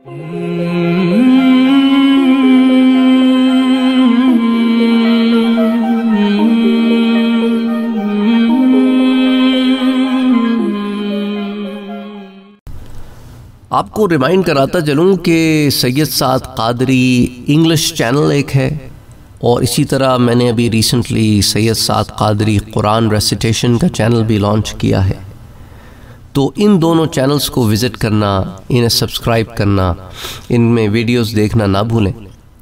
آپ کو ریمائنڈ کراتا چلوں کہ سید سعد قادری انگلش چینل ایک ہے، اور اسی طرح میں نے ابھی recently Syed Saad Qadri Quran recitation کا چینل بھی لانچ کیا ہے۔ تو ان دونوں چینلز کو وزٹ کرنا، انہیں سبسکرائب کرنا، ان میں ویڈیوز دیکھنا نہ بھولیں۔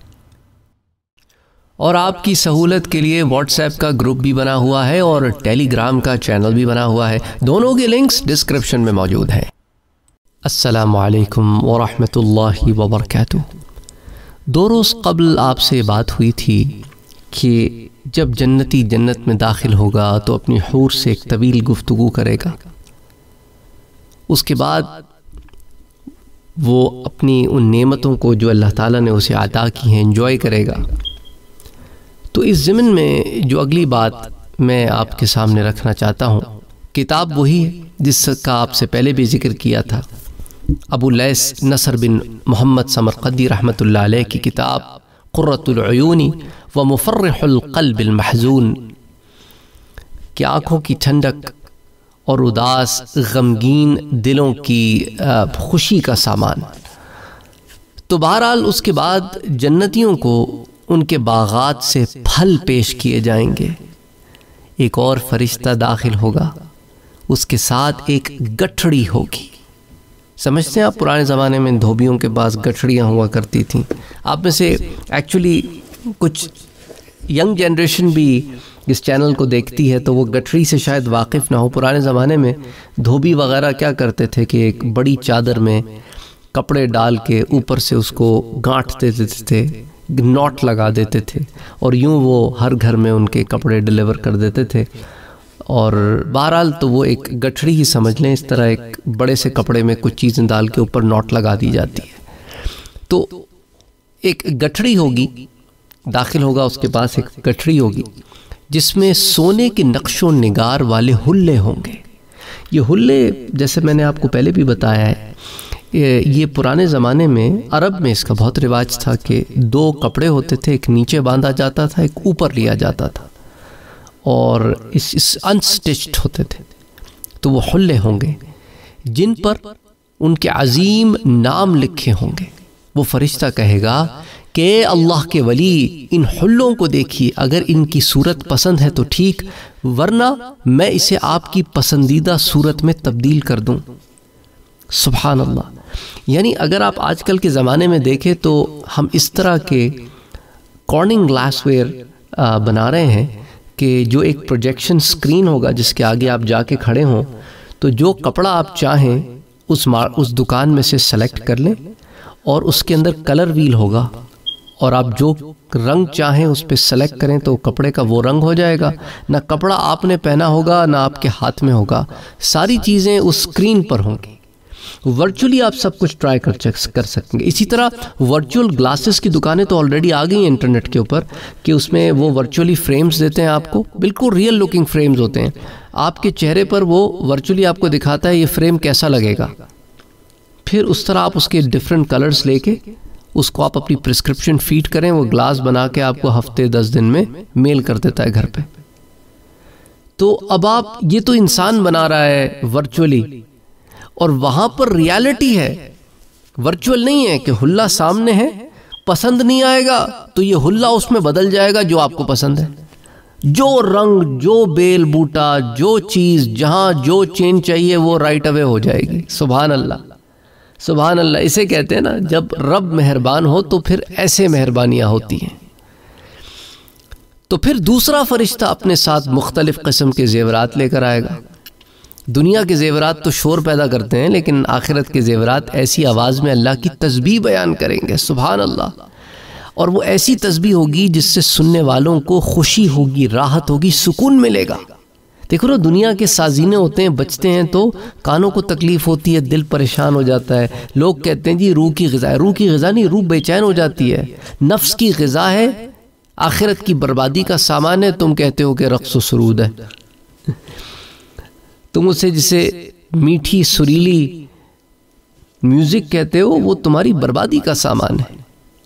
اور آپ کی سہولت کے لیے واٹس ایپ کا گروپ بھی بنا ہوا ہے اور ٹیلی گرام کا چینل بھی بنا ہوا ہے، دونوں کے لنکس ڈسکرپشن میں موجود ہیں۔ السلام علیکم ورحمۃ اللہ وبرکاتہ۔ 2 روز قبل آپ سے بات ہوئی تھی کہ جب جنتی جنت میں داخل ہوگا تو اپنی حور سے ایک طویل گفتگو کرے گا، اس کے بعد وہ اپنی ان نعمتوں کو جو اللہ تعالیٰ نے اسے عطا کی ہیں انجوائے کرے گا۔ تو اس ضمن میں جو اگلی بات میں آپ کے سامنے رکھنا چاہتا ہوں، کتاب وہی ہے جس کا آپ سے پہلے بھی ذکر کیا تھا، ابو لیث نصر بن محمد سمرقندی رحمۃ اللہ علیہ کی کتاب قرۃ العیون و مفرح القلب المحزون، کہ آنکھوں کی ٹھنڈک اور اداس غمگین دلوں کی خوشی کا سامان۔ تو بہرحال اس کے بعد جنتیوں کو ان کے باغات سے پھل پیش کیے جائیں گے، ایک اور فرشتہ داخل ہوگا، اس کے ساتھ ایک گٹھڑی ہوگی۔ سمجھتے ہیں آپ پرانے زمانے میں دھوبیوں کے پاس گٹھڑیاں ہوا کرتی تھیں۔ آپ میں سے ایکچولی کچھ ینگ جنریشن بھی اس چینل کو دیکھتی ہے تو وہ گٹھڑی سے شاید واقف نہ ہو۔ پرانے زمانے میں دھوبی وغیرہ کیا کرتے تھے کہ ایک بڑی چادر میں کپڑے ڈال کے اوپر سے اس کو گانٹھ دیتے تھے، نوٹ لگا دیتے تھے، اور یوں وہ ہر گھر میں ان کے کپڑے ڈیلیور کر دیتے تھے۔ اور بہرحال تو وہ ایک گٹھڑی ہی سمجھ لیں، اس طرح ایک بڑے سے کپڑے میں کچھ چیزیں ڈال کے اوپر نوٹ لگا دی جاتی ہے۔ تو ایک گٹھڑی ہوگی، داخل ہوگا، اس کے پاس ایک گٹھڑی ہوگی جس میں سونے کے نقش و نگار والے حلے ہوں گے۔ یہ حلے جیسے میں نے آپ کو پہلے بھی بتایا ہے، یہ پرانے زمانے میں عرب میں اس کا بہت رواج تھا کہ 2 کپڑے ہوتے تھے، ایک نیچے باندھا جاتا تھا، ایک اوپر لیا جاتا تھا، اور اس انسٹچڈ ہوتے تھے۔ تو وہ حلے ہوں گے جن پر ان کے عظیم نام لکھے ہوں گے۔ وہ فرشتہ کہے گا کہ اے اللہ کے ولی، ان حلوں کو دیکھیے، اگر ان کی صورت پسند ہے تو ٹھیک، ورنہ میں اسے آپ کی پسندیدہ صورت میں تبدیل کر دوں۔ سبحان اللہ۔ یعنی اگر آپ آج کل کے زمانے میں دیکھیں تو ہم اس طرح کے کارننگ گلاس ویئر بنا رہے ہیں کہ جو ایک پروجیکشن سکرین ہوگا جس کے آگے آپ جا کے کھڑے ہوں، تو جو کپڑا آپ چاہیں اس دکان میں سے سلیکٹ کر لیں، اور اس کے اندر کلر ویل ہوگا، اور آپ جو رنگ چاہیں اس پہ سلیکٹ کریں تو کپڑے کا وہ رنگ ہو جائے گا۔ نہ کپڑا آپ نے پہنا ہوگا، نہ آپ کے ہاتھ میں ہوگا، ساری چیزیں اس سکرین پر ہوں گی۔ ورچولی آپ سب کچھ ٹرائی کر سکیں گے۔ اسی طرح ورچوئل گلاسز کی دکانیں تو آلریڈی آ گئی ہیں انٹرنیٹ کے اوپر، کہ اس میں وہ ورچولی فریمز دیتے ہیں آپ کو، بالکل ریئل لوکنگ فریمز ہوتے ہیں، آپ کے چہرے پر وہ ورچولی آپ کو دکھاتا ہے یہ فریم کیسا لگے گا۔ پھر اس طرح آپ اس کے ڈیفرنٹ کلرز لے کے اس کو آپ اپنی پرسکرپشن فیڈ کریں، وہ گلاس بنا کے آپ کو ہفتے 10 دن میں میل کر دیتا ہے گھر پہ۔ تو اب آپ یہ تو انسان بنا رہا ہے ورچولی، اور وہاں پر ریالٹی ہے، ورچوئل نہیں ہے کہ حلہ سامنے ہے، پسند نہیں آئے گا تو یہ حلہ اس میں بدل جائے گا جو آپ کو پسند ہے، جو رنگ، جو بیل بوٹا، جو چیز، جہاں جو چین چاہیے وہ رائٹ اوے ہو جائے گی۔ سبحان اللہ، سبحان اللہ۔ اسے کہتے ہیں نا جب رب مہربان ہو تو پھر ایسے مہربانیاں ہوتی ہیں۔ تو پھر دوسرا فرشتہ اپنے ساتھ مختلف قسم کے زیورات لے کر آئے گا۔ دنیا کے زیورات تو شور پیدا کرتے ہیں، لیکن آخرت کے زیورات ایسی آواز میں اللہ کی تسبیح بیان کریں گے۔ سبحان اللہ۔ اور وہ ایسی تسبیح ہوگی جس سے سننے والوں کو خوشی ہوگی، راحت ہوگی، سکون ملے گا۔ دیکھو نا، دنیا کے سازینے ہوتے ہیں، بچتے ہیں تو کانوں کو تکلیف ہوتی ہے، دل پریشان ہو جاتا ہے، لوگ کہتے ہیں جی روح کی غذا ہے، روح کی غذا نہیں، روح بے چین ہو جاتی ہے، نفس کی غذا ہے، آخرت کی بربادی کا سامان ہے، تم کہتے ہو کہ رقص و سرود ہے۔ تم اسے جسے میٹھی سریلی میوزک کہتے ہو وہ تمہاری بربادی کا سامان ہے.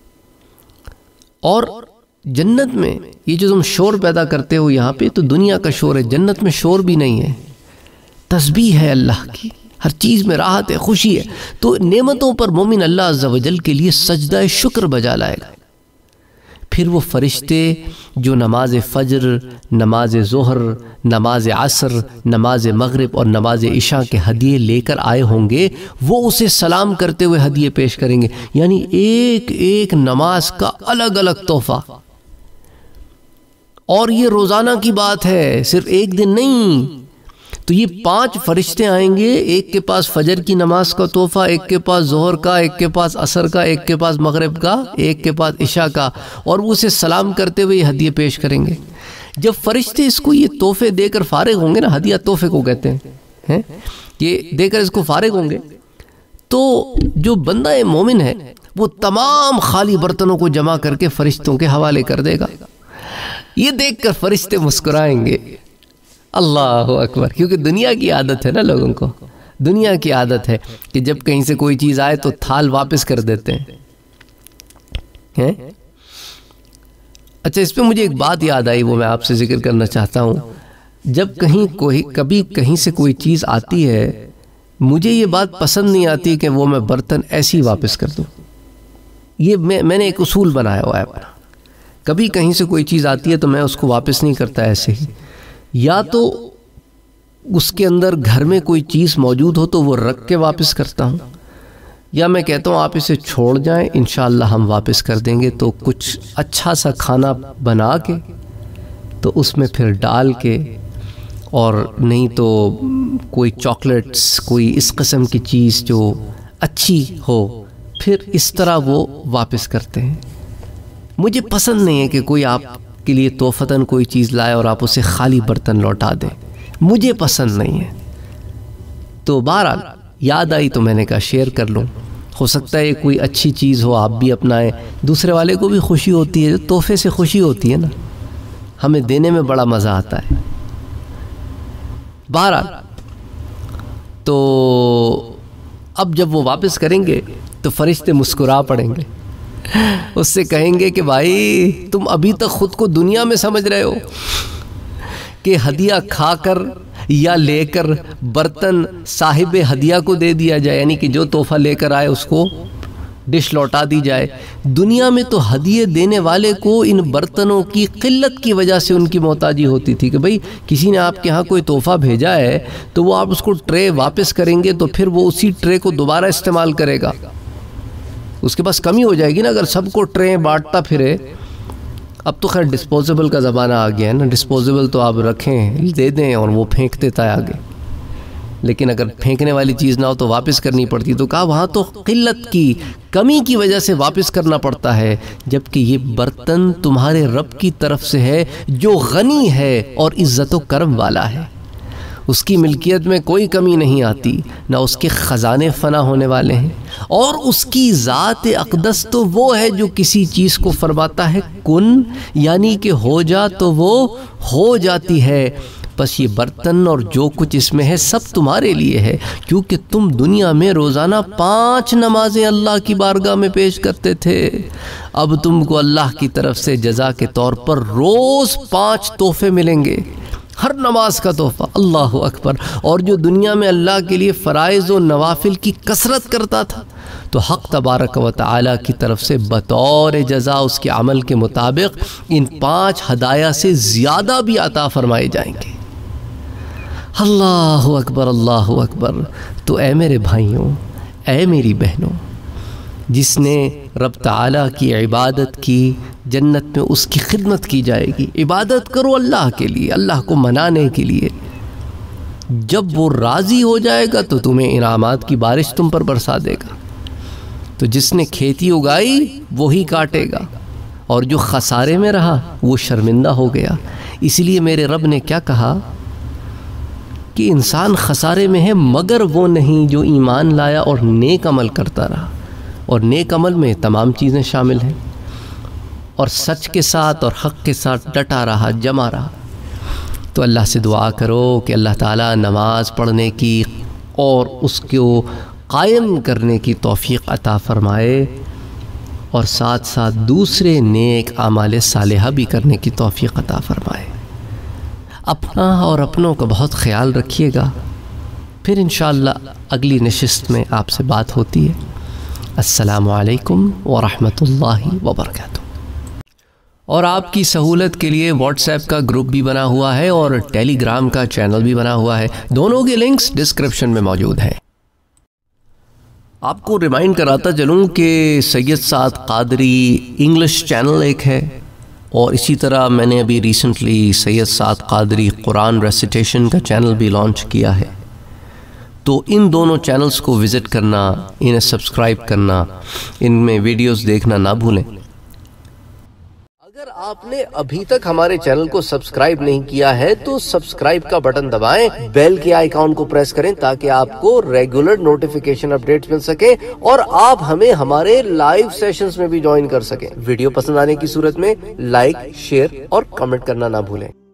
اور جنت میں یہ جو تم شور پیدا کرتے ہو یہاں پہ تو دنیا کا شور ہے، جنت میں شور بھی نہیں ہے، تسبیح ہے اللہ کی، ہر چیز میں راحت ہے، خوشی ہے. تو نعمتوں پر مومن اللہ عز و جل کے لیے سجدہ شکر بجا لائے گا. پھر وہ فرشتے جو نماز فجر، نماز ظہر، نماز عصر، نماز مغرب اور نماز عشاء کے ہدیے لے کر آئے ہوں گے وہ اسے سلام کرتے ہوئے ہدیے پیش کریں گے. یعنی ایک ایک نماز کا الگ الگ تحفہ. اور یہ روزانہ کی بات ہے، صرف ایک دن نہیں. تو یہ 5 فرشتے آئیں گے، ایک کے پاس فجر کی نماز کا تحفہ، ایک کے پاس ظہر کا، ایک کے پاس عصر کا، ایک کے پاس مغرب کا، ایک کے پاس عشاء کا، اور وہ اسے سلام کرتے ہوئے یہ ہدیے پیش کریں گے. جب فرشتے اس کو یہ تحفے دے کر فارغ ہوں گے نا، ہدیہ تحفے کو کہتے ہیں، یہ دے کر اس کو فارغ ہوں گے تو جو بندہ مومن ہے وہ تمام خالی برتنوں کو جمع کر کے فرشتوں کے حوالے کر دے گا. یہ دیکھ کر فرشتے مسکرائیں گے. اللہ اکبر. کیونکہ دنیا کی عادت ہے نا، لوگوں کو دنیا کی عادت ہے کہ جب کہیں سے کوئی چیز آئے تو تھال واپس کر دیتے ہیں. اچھا، اس پہ مجھے ایک بات یاد آئی، وہ میں آپ سے ذکر کرنا چاہتا ہوں. جب کبھی کہیں سے کوئی چیز آتی ہے، مجھے یہ بات پسند نہیں آتی کہ وہ میں برتن ایسی واپس کر دوں. یہ میں نے ایک اصول بنایا ہوا ہے اپنا. کبھی کہیں سے کوئی چیز آتی ہے تو میں اس کو واپس نہیں کرتا ایسے ہی. یا تو اس کے اندر گھر میں کوئی چیز موجود ہو تو وہ رکھ کے واپس کرتا ہوں، یا میں کہتا ہوں آپ اسے چھوڑ جائیں انشاءاللہ ہم واپس کر دیں گے. تو کچھ اچھا سا کھانا بنا کے تو اس میں پھر ڈال کے، اور نہیں تو کوئی چاکلیٹس، کوئی اس قسم کی چیز جو اچھی ہو، پھر اس طرح وہ واپس کرتے ہیں. مجھے پسند نہیں ہے کہ کوئی آپ کے لیے تحفتاً کوئی چیز لائے اور آپ اسے خالی برتن لوٹا دیں، مجھے پسند نہیں ہے. تو بہرحال یاد آئی تو میں نے کہا شیئر کر لوں. ہو سکتا ہے کوئی اچھی چیز ہو، آپ بھی اپنائیں، دوسرے والے کو بھی خوشی ہوتی ہے. تحفے سے خوشی ہوتی ہے نا، ہمیں دینے میں بڑا مزہ آتا ہے. بہرحال تو اب جب وہ واپس کریں گے تو فرشتے مسکرا پڑیں گے، اس سے کہیں گے کہ بھائی تم ابھی تک خود کو دنیا میں سمجھ رہے ہو کہ ہدیہ کھا کر یا لے کر برتن صاحب ہدیہ کو دے دیا جائے، یعنی کہ جو تحفہ لے کر آئے اس کو ڈش لوٹا دی جائے. دنیا میں تو ہدیے دینے والے کو ان برتنوں کی قلت کی وجہ سے ان کی محتاجی ہوتی تھی کہ بھئی کسی نے آپ کے ہاں کوئی تحفہ بھیجا ہے تو وہ آپ اس کو ٹرے واپس کریں گے تو پھر وہ اسی ٹرے کو دوبارہ استعمال کرے گا. اس کے پاس کمی ہو جائے گی نا اگر سب کو ٹرے بانٹتا پھرے. اب تو خیر ڈسپوزیبل کا زمانہ آ گیا ہے نا، ڈسپوزیبل تو آپ رکھیں، دے دیں اور وہ پھینک دیتا ہے آگے. لیکن اگر پھینکنے والی چیز نہ ہو تو واپس کرنی پڑتی. تو کہا وہاں تو قلت کی، کمی کی وجہ سے واپس کرنا پڑتا ہے، جبکہ یہ برتن تمہارے رب کی طرف سے ہے جو غنی ہے اور عزت و کرم والا ہے. اس کی ملکیت میں کوئی کمی نہیں آتی، نہ اس کے خزانے فنا ہونے والے ہیں. اور اس کی ذات اقدس تو وہ ہے جو کسی چیز کو فرماتا ہے کن، یعنی کہ ہو جا تو وہ ہو جاتی ہے. بس یہ برتن اور جو کچھ اس میں ہے سب تمہارے لیے ہے، کیونکہ تم دنیا میں روزانہ 5 نمازیں اللہ کی بارگاہ میں پیش کرتے تھے. اب تم کو اللہ کی طرف سے جزا کے طور پر روز 5 تحفے ملیں گے، ہر نماز کا تحفہ. اللہ اکبر. اور جو دنیا میں اللہ کے لیے فرائض و نوافل کی کثرت کرتا تھا تو حق تبارک و تعالی کی طرف سے بطور جزا اس کے عمل کے مطابق ان 5 ہدایہ سے زیادہ بھی عطا فرمائے جائیں گے. اللہ اکبر، اللہ اکبر. تو اے میرے بھائیوں، اے میری بہنوں، جس نے رب تعالیٰ کی عبادت کی، جنت میں اس کی خدمت کی جائے گی. عبادت کرو اللہ کے لیے، اللہ کو منانے کے لیے. جب وہ راضی ہو جائے گا تو تمہیں انعامات کی بارش تم پر برسا دے گا. تو جس نے کھیتی اگائی وہی کاٹے گا، اور جو خسارے میں رہا وہ شرمندہ ہو گیا. اس لیے میرے رب نے کیا کہا کہ انسان خسارے میں ہے مگر وہ نہیں جو ایمان لایا اور نیک عمل کرتا رہا. اور نیک عمل میں تمام چیزیں شامل ہیں، اور سچ کے ساتھ اور حق کے ساتھ ڈٹا رہا، جمع رہا. تو اللہ سے دعا کرو کہ اللہ تعالیٰ نماز پڑھنے کی اور اس کو قائم کرنے کی توفیق عطا فرمائے اور ساتھ ساتھ دوسرے نیک اعمال صالحہ بھی کرنے کی توفیق عطا فرمائے۔ اپنا اور اپنوں کا بہت خیال رکھیے گا، پھر انشاءاللہ اگلی نشست میں آپ سے بات ہوتی ہے۔ السلام علیکم ورحمۃ اللہ وبرکاتہ۔ اور آپ کی سہولت کے لیے واٹس ایپ کا گروپ بھی بنا ہوا ہے اور ٹیلی گرام کا چینل بھی بنا ہوا ہے، دونوں کے لنکس ڈسکرپشن میں موجود ہیں۔ آپ کو ریمائنڈ کراتا چلوں کہ سید سعد قادری انگلش چینل ایک ہے، اور اسی طرح میں نے ابھی recently Syed Saad Qadri Quran recitation کا چینل بھی لانچ کیا ہے، تو ان دونوں چینلز کو وزٹ کرنا، انہیں سبسکرائب کرنا، ان میں ویڈیوز دیکھنا نہ بھولیں۔ اگر آپ نے ابھی تک ہمارے چینل کو سبسکرائب نہیں کیا ہے تو سبسکرائب کا بٹن دبائیں، بیل کے آئیکن کو پریس کریں تاکہ آپ کو ریگولر نوٹیفیکیشن اپڈیٹس مل سکیں اور آپ ہمیں ہمارے لائیو سیشنز میں بھی جوائن کر سکیں۔ ویڈیو پسند آنے کی صورت میں لائک، شیئر اور کمنٹ کرنا نہ بھولیں۔